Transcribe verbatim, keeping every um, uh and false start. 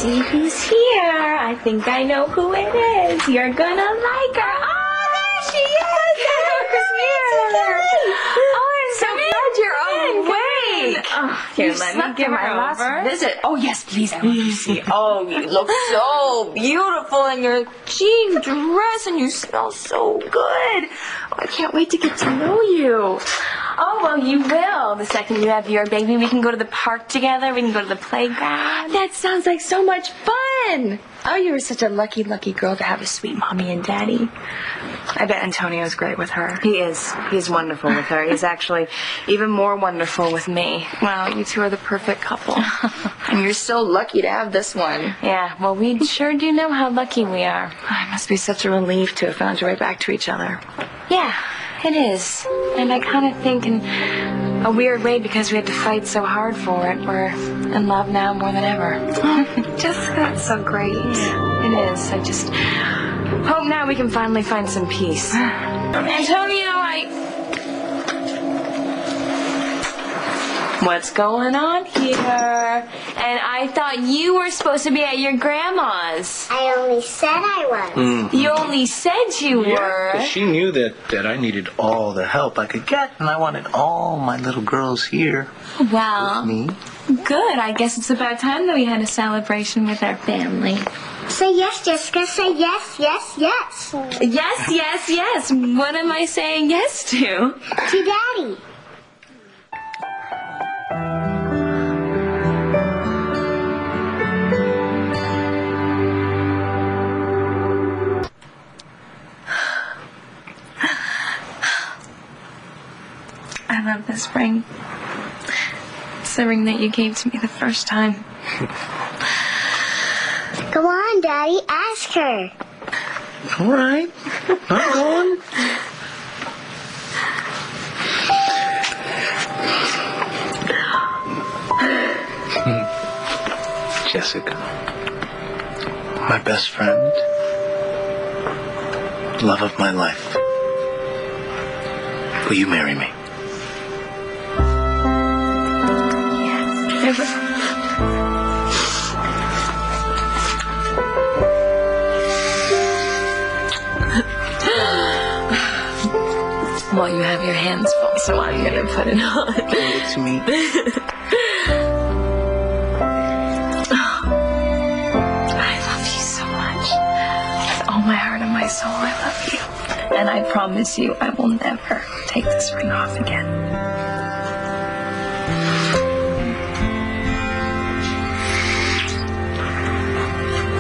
see who's here. I think I know who it is. You're gonna like her. Oh, there she is. There's here. Oh, I'm so glad you're awake. Oh, here, you let me give her my last over. visit. Oh, yes, please. I want to see. Oh, you look so beautiful in your jean dress, and you smell so good. Oh, I can't wait to get to know you. Oh, well, you will. The second you have your baby, we can go to the park together. We can go to the playground. That sounds like so much fun. Oh, you were such a lucky, lucky girl to have a sweet mommy and daddy. I bet Antonio's great with her. He is. He's wonderful with her. He's actually even more wonderful with me. Wow, you two are the perfect couple. And you're so lucky to have this one. Yeah, well, we sure do know how lucky we are. It must be such a relief to have found your way back to each other. Yeah, it is. And I kind of think in a weird way, because we had to fight so hard for it, we're in love now more than ever. Jessica, that's so great. Yeah, it is. I just hope now we can finally find some peace. Antonio, I... What's going on here? And I thought you were supposed to be at your grandma's. I only said I was. Mm-hmm. You only said you yeah, were. But she knew that, that I needed all the help I could get, and I wanted all my little girls here Well, with me. Good. I guess it's about time that we had a celebration with our family. Say yes, Jessica. Say yes, yes, yes. Yes, yes, yes. What am I saying yes to? To Daddy. I love this ring. It's the ring that you gave to me the first time. Go on, Daddy. Ask her. All right. I'm going. Jessica, my best friend, love of my life. Will you marry me? Well, you have your hands full, so I'm gonna put it on. Give it to me. I love you so much. With all my heart and my soul, I love you. And I promise you, I will never take this ring off again.